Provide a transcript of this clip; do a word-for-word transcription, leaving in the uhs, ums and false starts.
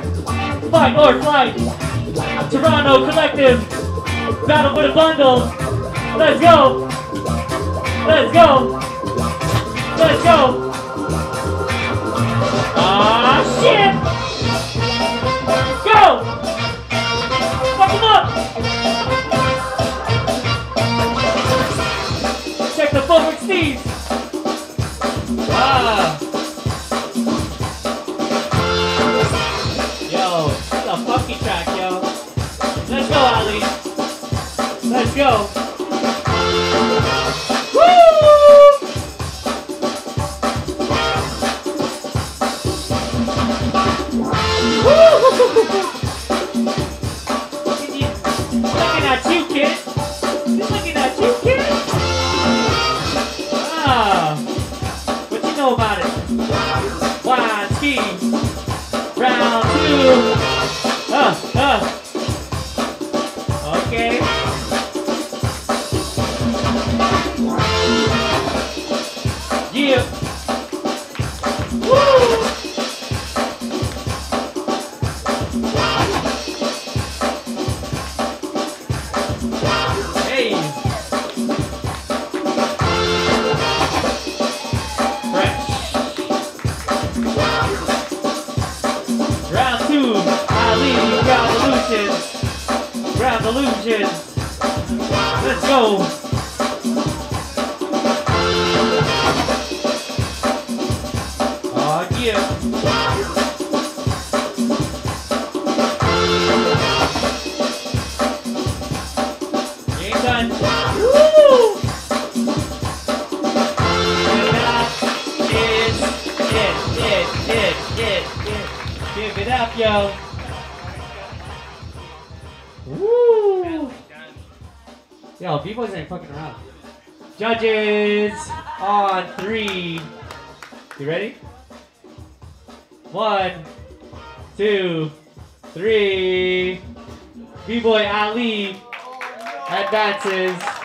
Fight or flight. Toronto Collective. Battle for the bundle. Let's go. Let's go. Let's go. Ah, shit. Go. Fuck him up. Check the forward steeds. Ah. Yo, it's a funky track, yo. Let's go, Ali. Let's go. Woo! Woo! Looking at you, kid. He's looking at you, kid. Ah. What you know about it? One, ski. Round two. Uh, uh. Okay. Yeah. Woo! Hey. Fresh. Round two. Ali, Revolution. Revolution. Let's go. Oh yeah. You ain't done. Woo! And that is it, it, it, it, it. Give it up, yo. Woo! Yo, B-boys ain't fucking around. Judges on three. You ready? One, two, three. B-boy Ali advances.